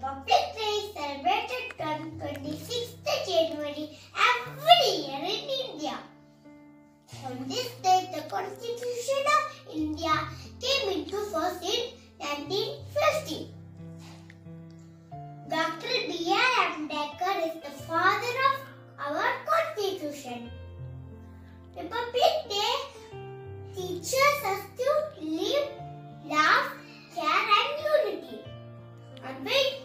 Republic Day is celebrated on 26th January every year in India. On this day, the Constitution of India came into force in 1950. Dr. B.R. Ambedkar is the father of our Constitution. Republic Day teaches us to live, love, care and unity. And